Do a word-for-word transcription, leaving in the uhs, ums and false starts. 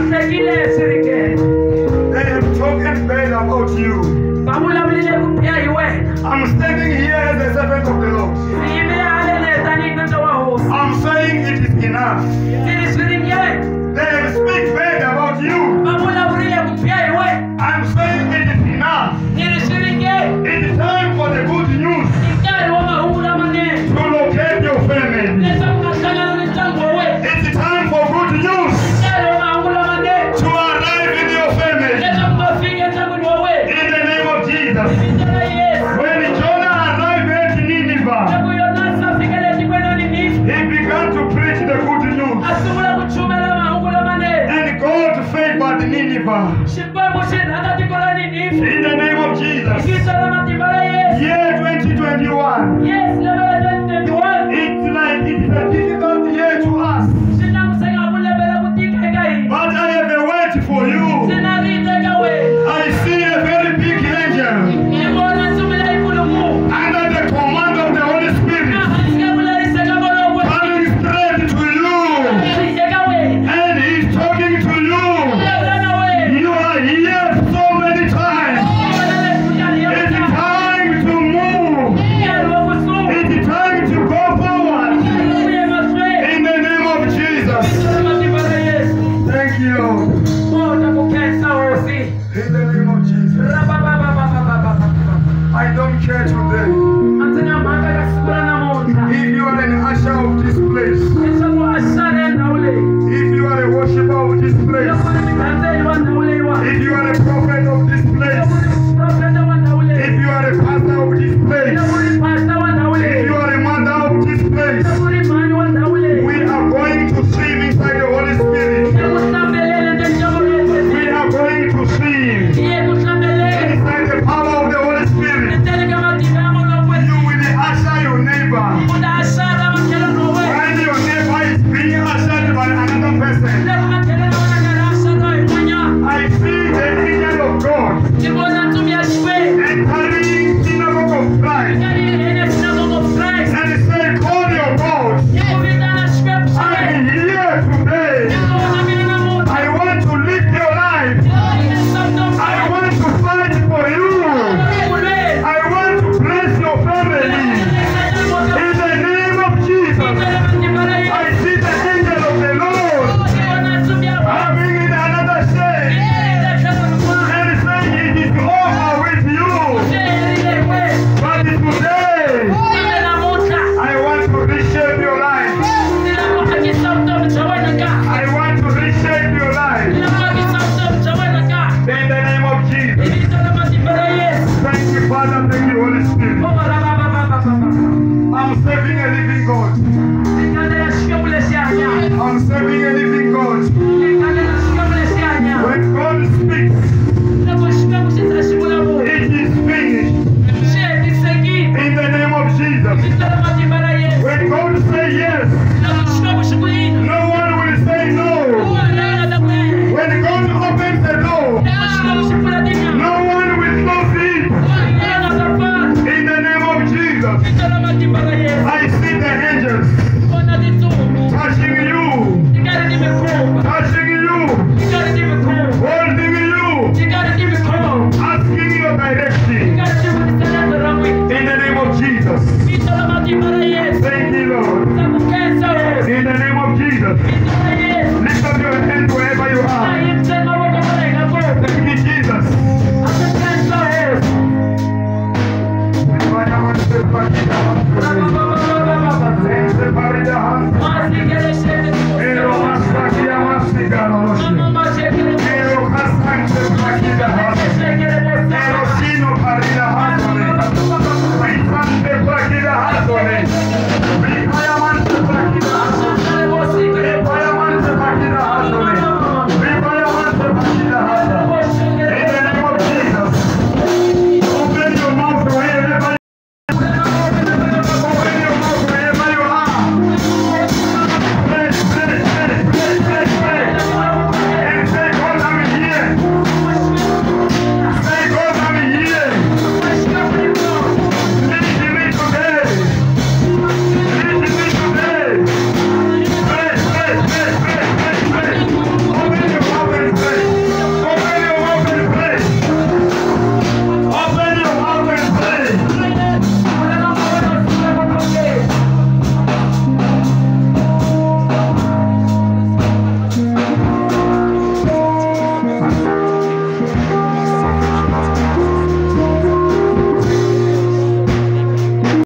They have spoken bad about you. I'm standing here as a servant of the Lord. I'm saying it is enough. They have speak bad about you. I'm saying it is enough. It is time for the good news to locate your family. It's time for good news to arrive in your family. In the name of Jesus. When Jonah arrived at Nineveh, he began to preach the good news. And God favored Nineveh. In the name of Jesus. Year twenty twenty-one. It's like it is a difficult year to us. But I have a word for you. I see a very big angel under the command of the Holy Spirit coming straight to you. And he's talking to you. You are here so many times. It's time to move. It's time to go forward. In the name of Jesus. Thank you, Lord. In the name of Jesus. I don't care today. If you are an usher of this place, if you are a worshiper of this place, if you are a prophet of this place, if you are a pastor of this place, if you are a mother of this place, we are going to swim inside the Holy Spirit. We are going to swim inside the power of the Holy Spirit. You will usher your neighbor. When your neighbor is being ushered by another person, I see the angel of God entering synagogue of Christ and say, call your God. I'm here today. I want to live your life. I want to fight for you. I want to bless your family. In the name of Jesus. I see the angel of the Lord coming in another shade and saying it is over with you. But today, I want to reshape your life. I want to reshape your life. In the name of Jesus. Thank you, Father. Thank you, Holy Spirit. I'm serving a living God. I'm serving a living God. When God speaks, it is finished. In the name of Jesus. When God says yes, no one will say no. When God opens the door, no one will close it. In the name of Jesus. I see the angels touching you, touching you, holding you, asking your direction. In the name of Jesus. Thank you, Lord. In the name of Jesus. Lift up your hand wherever you are. Thank you, Jesus. Thank you, Jesus.